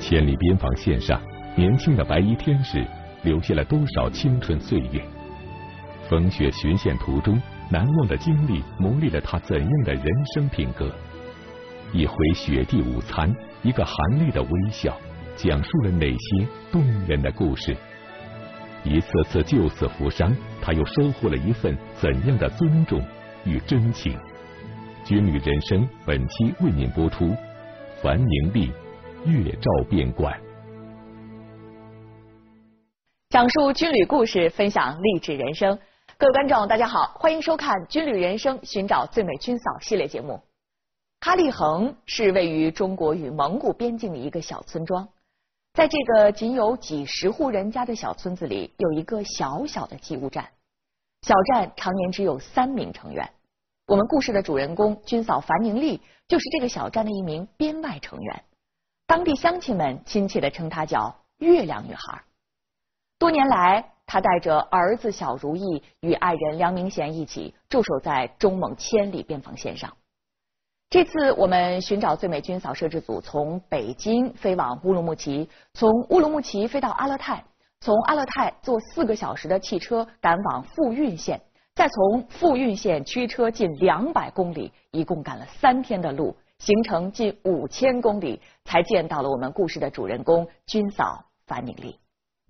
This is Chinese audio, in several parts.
千里边防线上，年轻的白衣天使留下了多少青春岁月？风雪巡线途中，难忘的经历磨砺了他怎样的人生品格？一回雪地午餐，一个含泪的微笑，讲述了哪些动人的故事？一次次救死扶伤，他又收获了一份怎样的尊重与真情？军旅人生本期为您播出，樊宁丽月照边关。 讲述军旅故事，分享励志人生。各位观众，大家好，欢迎收看《军旅人生：寻找最美军嫂》系列节目。哈利横是位于中国与蒙古边境的一个小村庄，在这个仅有几十户人家的小村子里，有一个小小的机务站。小站常年只有3名成员。我们故事的主人公军嫂樊宁丽就是这个小站的一名编外成员，当地乡亲们亲切地称她叫月亮女孩。多年来，她带着儿子小如意与爱人梁明贤一起驻守在中蒙千里边防线上。这次我们寻找最美军嫂摄制组从北京飞往乌鲁木齐，从乌鲁木齐飞到阿勒泰，从阿勒泰坐4个小时的汽车赶往富蕴县，再从富蕴县驱车近200公里，一共赶了3天的路，行程近5000公里，才见到了我们故事的主人公军嫂樊宁丽。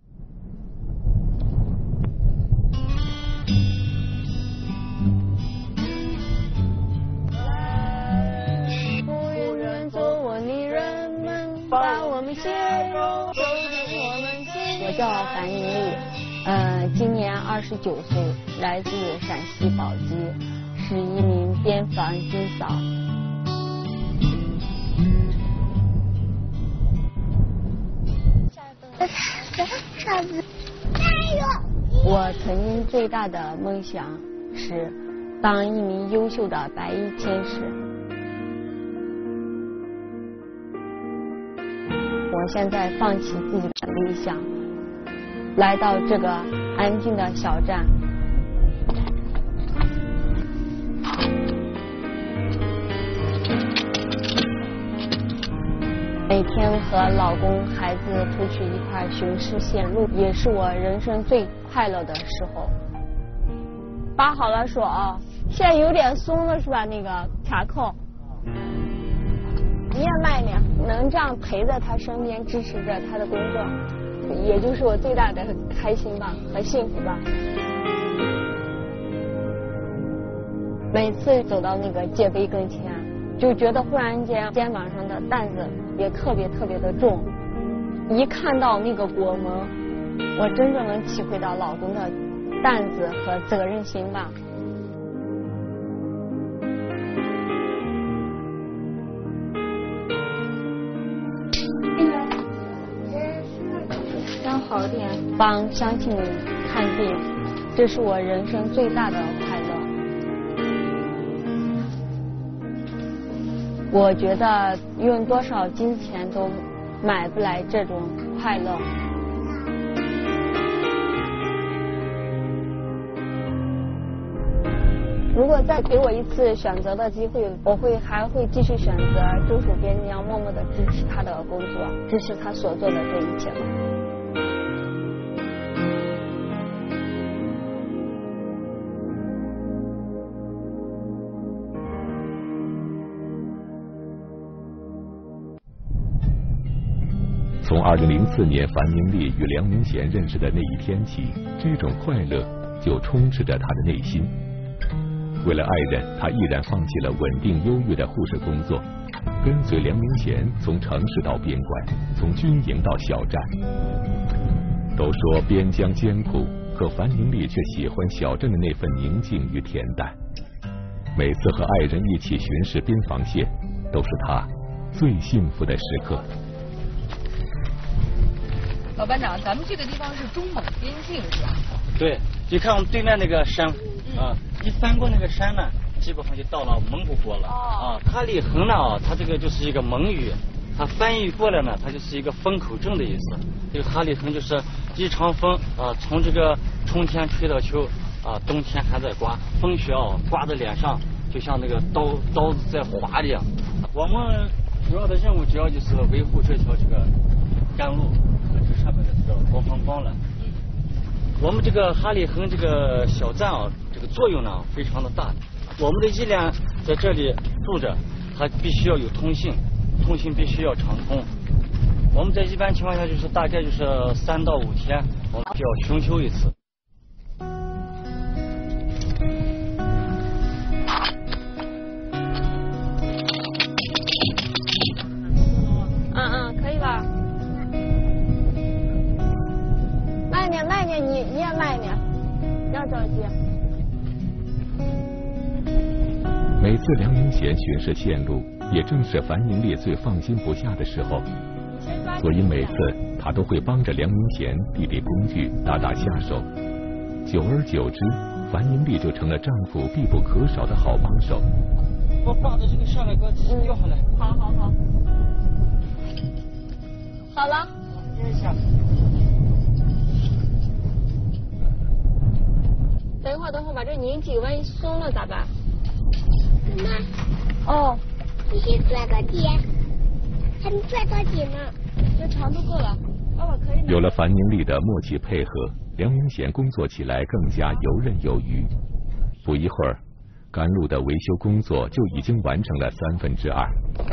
我叫樊宁丽，今年29岁，来自陕西宝鸡，是一名边防军嫂。我曾经最大的梦想是当一名优秀的白衣天使。我现在放弃自己的理想，来到这个安静的小站。每天和老公孩子出去一块巡视线路，也是我人生最快乐的时候。扒好了手啊，现在有点松了是吧？那个卡扣。你也慢一点，能这样陪在他身边，支持着他的工作，也就是我最大的开心吧和幸福吧。每次走到那个界碑跟前，就觉得忽然间肩膀上的担子也特别的重。一看到那个国门，我真正能体会到老公的担子和责任心吧。好点，帮乡亲们看病，这是我人生最大的快乐。我觉得用多少金钱都买不来这种快乐。如果再给我一次选择的机会，我还会继续选择驻守边疆，默默地支持他的工作，支持他所做的这一切。 从2004年樊宁丽与梁明贤认识的那一天起，这种快乐就充斥着他的内心。为了爱人，他毅然放弃了稳定优越的护士工作，跟随梁明贤从城市到边关，从军营到小站。都说边疆艰苦，可樊宁丽却喜欢小镇的那份宁静与恬淡。每次和爱人一起巡视边防线，都是他最幸福的时刻。 老班长，咱们这个地方是中蒙边境是吧？ 对，你看我们对面那个山，一翻过那个山呢，基本上就到了蒙古国了。哈利横呢，它这个就是一个蒙语，它翻译过来呢，它就是一个风口镇的意思。这个哈利横就是一场风从这个春天吹到秋，冬天还在刮，风雪刮在脸上，就像那个刀子在划一样。我们主要的任务主要就是维护这条甘露和这上面的这个国防光了。我们这个哈里横这个小站啊，这个作用呢非常的大。我们的医联在这里住着，它必须要有通信，通信必须要畅通。我们在一般情况下就是大概就是3到5天，我们就要巡修一次。 可以吧？慢点，你也慢一点，不要着急。 每次梁明贤巡视线路，也正是樊迎丽最放心不下的时候，所以每次他都会帮着梁明贤递递工具，打打下手。久而久之，樊迎丽就成了丈夫必不可少的好帮手。 我把的这个下来给我调回来。 好。好了。等会儿把这拧紧，万一松了咋办？ 妈。 哦。 你先转到底，还没转到底呢。 这长度够了。爸爸可以。 有了樊迎丽的默契配合，梁明贤工作起来更加游刃有余。不一会儿，甘露的维修工作就已经完成了2/3。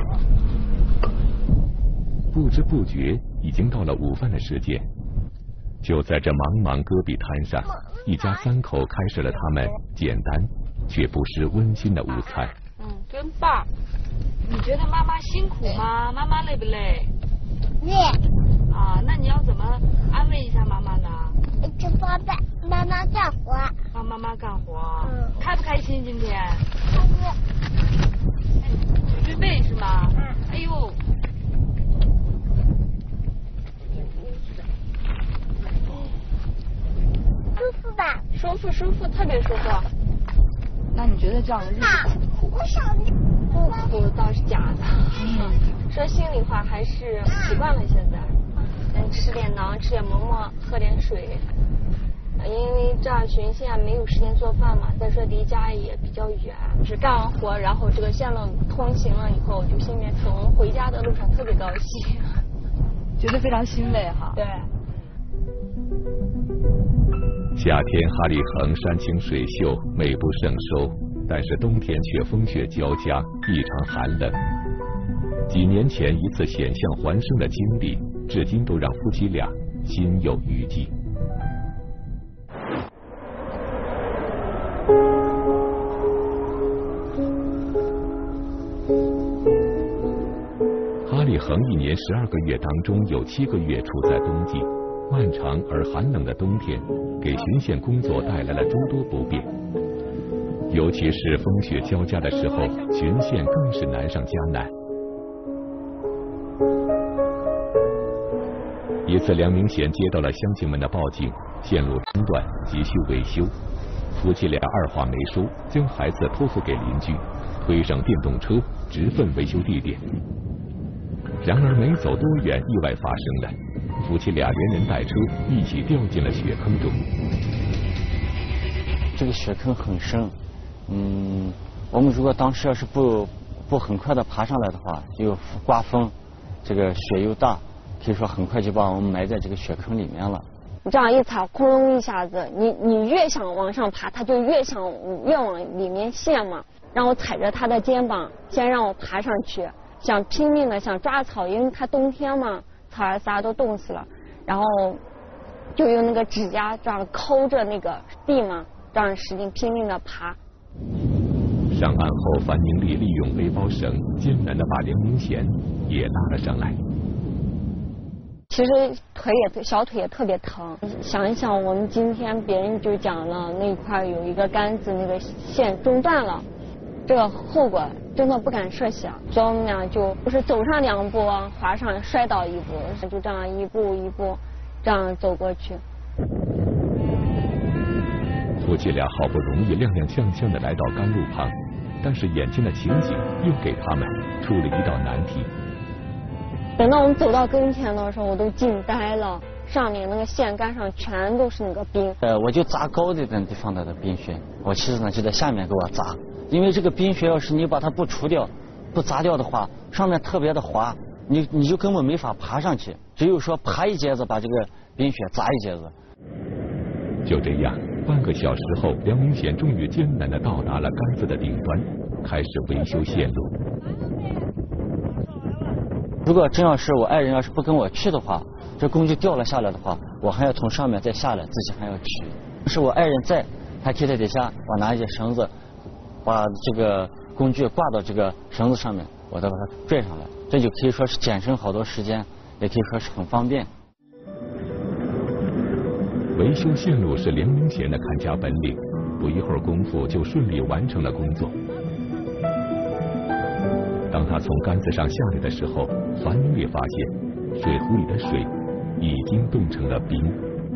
不知不觉已经到了午饭的时间。就在这茫茫戈壁滩上，一家3口开始了他们简单却不失温馨的午餐。 真棒！你觉得妈妈辛苦吗？妈妈累不累？ 累。 啊，那你要怎么安慰一下妈妈呢？ 就帮妈妈干活。 帮妈妈干活。开不开心今天？ 开心。 捶捶背是吗？哎呦。 舒服吧？ 舒服，特别舒服。 那你觉得这样的日子苦不苦？ 不苦倒是假的。说心里话，还是习惯了现在。吃点馕，吃点馍馍，喝点水。因为这儿巡线没有时间做饭嘛，再说离家也比较远，就是干完活，然后这个线路通行了以后，就心里面从回家的路上特别高兴， 觉得非常欣慰哈。 对。 夏天哈里横山清水秀，美不胜收，但是冬天却风雪交加，异常寒冷。几年前一次险象环生的经历，至今都让夫妻俩心有余悸。哈里横1年12个月当中，有7个月处在冬季。漫长而寒冷的冬天，给巡线工作带来了诸多不便，尤其是风雪交加的时候，巡线更是难上加难。一次，梁明贤接到了乡亲们的报警，线路中断，急需维修。夫妻俩二话没说，将孩子托付给邻居，推上电动车，直奔维修地点。然而没走多远，意外发生了。夫妻俩连人带车一起掉进了雪坑中。 这个雪坑很深，我们如果当时要是不很快的爬上来的话，又刮风，这个雪又大，可以说很快就把我们埋在这个雪坑里面了。 这样一踩，轰隆一下子，你越想往上爬，它就越往里面陷嘛。让我踩着它的肩膀，先让我爬上去，想拼命的想抓草，因为它冬天嘛。草儿仨都冻死了，然后就用那个指甲这样抠着那个地嘛，这样使劲拼命的爬。 上岸后，樊迎丽利用背包绳艰难的把梁明贤也拉了上来。 其实小腿也特别疼，想一想我们今天别人就讲了那块有一个杆子那个线中断了，这个后果真的不敢设想，所以我们俩就是走上2步，滑上摔倒1步，就这样一步一步这样走过去。 夫妻俩好不容易踉踉跄跄的来到甘露旁，但是眼前的情景又给他们出了一道难题。 等到我们走到跟前的时候，我都惊呆了，上面那个线杆上全都是那个冰。 我就砸高一点地方的冰雪，我妻子呢就在下面给我砸。因为这个冰雪要是你把它不除掉、不砸掉的话，上面特别的滑， 你就根本没法爬上去，只有说爬一节子把这个冰雪砸一节子。 就这样，半个小时后，梁明显终于艰难地到达了杆子的顶端，开始维修线路。 如果真要是我爱人要是不跟我去的话，这工具掉了下来的话，我还要从上面再下来，自己还要取。是我爱人在，还可以在底下，我拿一些绳子，把这个工具挂到这个绳子上面，我再把它拽上来，这就可以说是减省好多时间，也可以说是很方便。 维修线路是梁明显的看家本领，不一会儿功夫就顺利完成了工作。当他从杆子上下来的时候，樊明烈发现水壶里的水已经冻成了冰。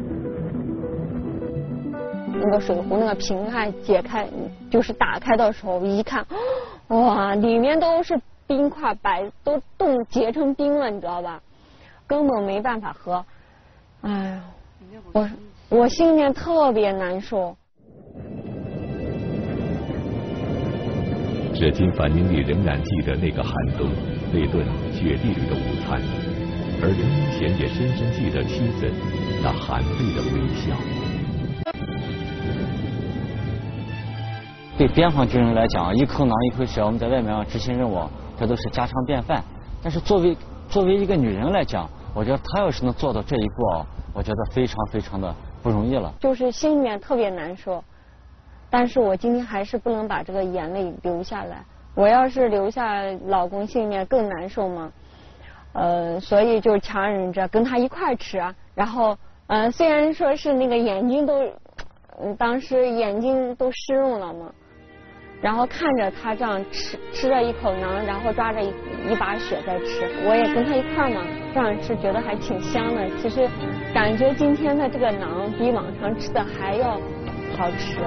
那个水壶那个瓶盖解开，就是打开的时候一看，哇，里面都是冰块，都结成冰了，你知道吧？根本没办法喝。哎呀，我心里面特别难受。 至今樊明烈仍然记得那个寒冬，那顿雪地里的午餐，而梁明显也深深记得妻子那含泪的微笑。 对边防军人来讲，一口囊一口血，我们在外面执行任务，这都是家常便饭。但是作为一个女人来讲，我觉得她要是能做到这一步啊，我觉得非常非常的不容易了。 就是心里面特别难受，但是我今天还是不能把这个眼泪流下来。我要是流下，老公心里面更难受嘛。所以就强忍着跟他一块吃，然后虽然说是那个眼睛都，当时眼睛都湿润了嘛。然后看着他这样吃着一口馕，然后抓着一把雪在吃，我也跟他一块嘛，这样吃觉得还挺香的。其实感觉今天的这个馕比往常吃的还要好吃。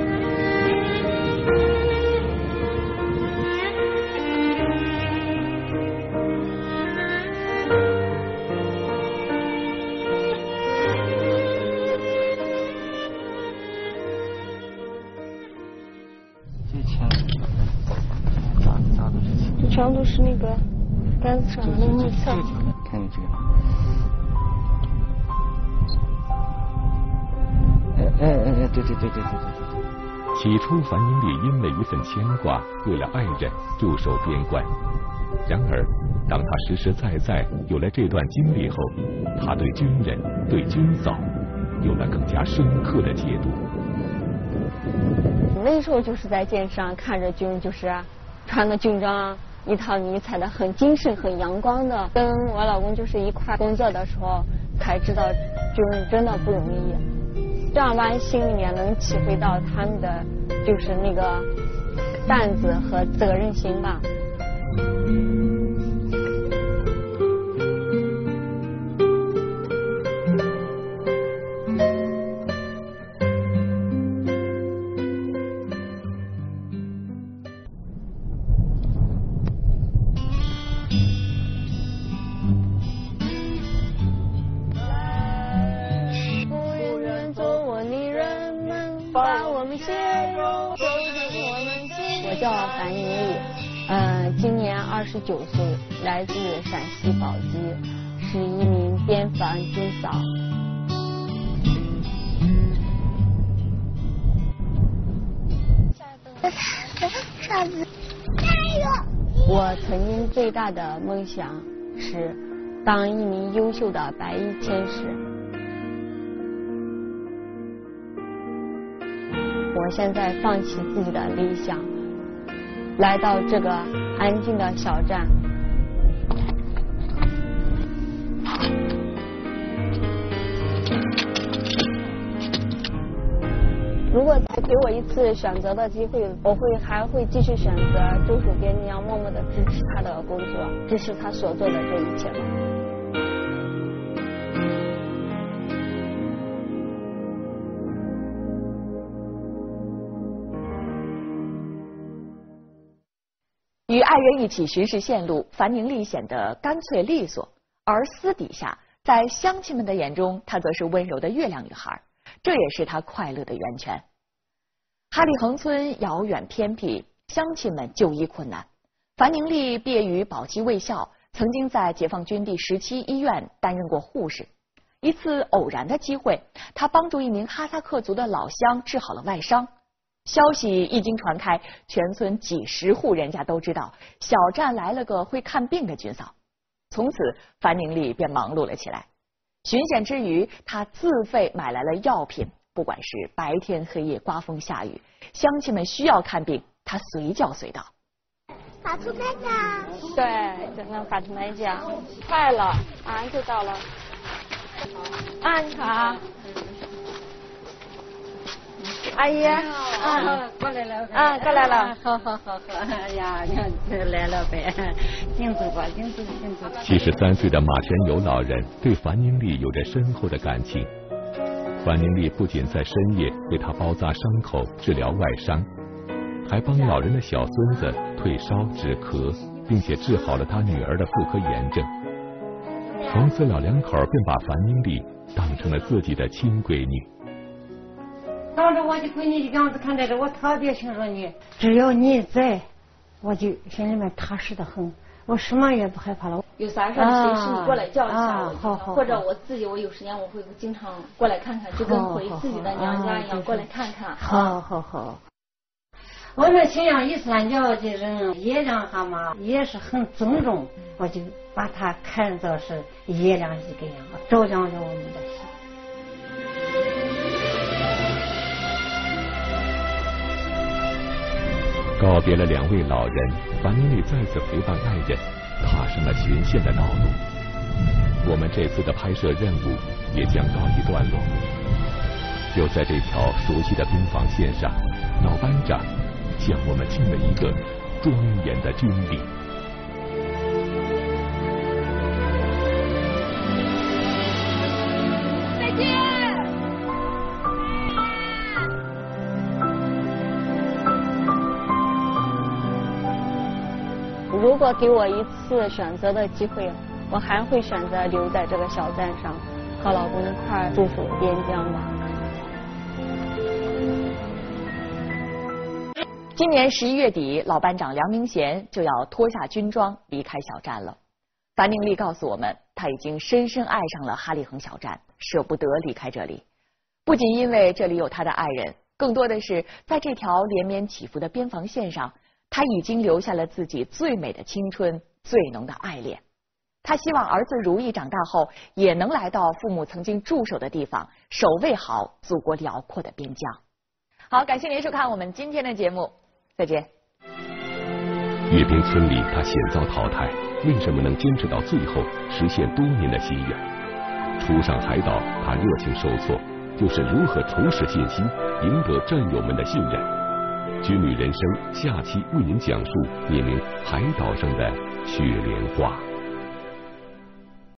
全都是那个杆子上的目测。 看你这个。对。 起初，樊明烈因为一份牵挂，为了爱人驻守边关。然而，当他实实在在有了这段经历后，他对军人、对军嫂有了更加深刻的解读。 那时候就是在电视上看着军人，就是穿的军装，一套迷彩的，很精神、很阳光的。跟我老公就是一块工作的时候，才知道军人真的不容易。这样吧，心里面能体会到他们的就是那个担子和责任心吧。我叫樊明丽，今年29岁，来自陕西宝鸡，是一名边防军嫂。我曾经最大的梦想是当一名优秀的白衣天使。我现在放弃自己的理想，来到这个安静的小站。如果再给我一次选择的机会，我还会继续选择驻守边境，要默默的支持他的工作，支持他所做的这一切。 与爱人一起巡视线路，樊明丽显得干脆利索，而私底下，在乡亲们的眼中，她则是温柔的月亮女孩，这也是她快乐的源泉。哈利横村遥远偏僻，乡亲们就医困难。樊明丽毕业于宝鸡卫校， 曾经在解放军第17医院担任过护士。一次偶然的机会，他帮助一名哈萨克族的老乡治好了外伤。消息一经传开，全村几十户人家都知道小站来了个会看病的军嫂。从此，樊宁丽便忙碌了起来。巡检之余，他自费买来了药品，不管是白天黑夜、刮风下雨，乡亲们需要看病，他随叫随到。 法图麦家， 对，就能法图麦家，快了，就到了。你好。阿姨， 过来了， 过来了， 好，哎呀，你来了呗，请坐吧，请坐。 73岁的马全友老人对樊宁丽有着深厚的感情。樊宁丽不仅在深夜为他包扎伤口、治疗外伤，还帮老人的小孙子退烧止咳，并且治好了他女儿的妇科炎症。从此老两口便把樊宁丽当成了自己的亲闺女。 当着我的闺女的样子看待着，我特别欣赏你。只要你在，我就心里面踏实的很，我什么也不害怕了。 有啥事儿随时你过来叫一下我， 好， 或者我自己我有时间我会经常过来看看，就跟回自己的娘家一样过来看看。 好。我们信仰伊斯兰教的人，月亮蛤蟆也是很尊重，我就把它看作是月亮一个样，照亮着我们的心。 告别了2位老人，樊宁丽再次陪伴爱人踏上了巡线的道路。我们这次的拍摄任务也将告一段落。就在这条熟悉的兵防线上，老班长向我们敬了一个庄严的军礼。 再见。 如果给我一次选择的机会，我还会选择留在这个小站上，和老公一块儿驻守边疆吧。 今年11月底，老班长梁明贤就要脱下军装离开小站了。樊宁丽告诉我们，他已经深深爱上了哈利横小站，舍不得离开这里。不仅因为这里有他的爱人，更多的是在这条连绵起伏的边防线上，他已经留下了自己最美的青春、最浓的爱恋。他希望儿子如意长大后也能来到父母曾经驻守的地方，守卫好祖国辽阔的边疆。好，感谢您收看我们今天的节目，再见。 阅兵村里他险遭淘汰，为什么能坚持到最后，实现多年的心愿？初上海岛，他热情受挫，就是如何重拾信心，赢得战友们的信任。军旅人生下期为您讲述你们海岛上的雪莲花。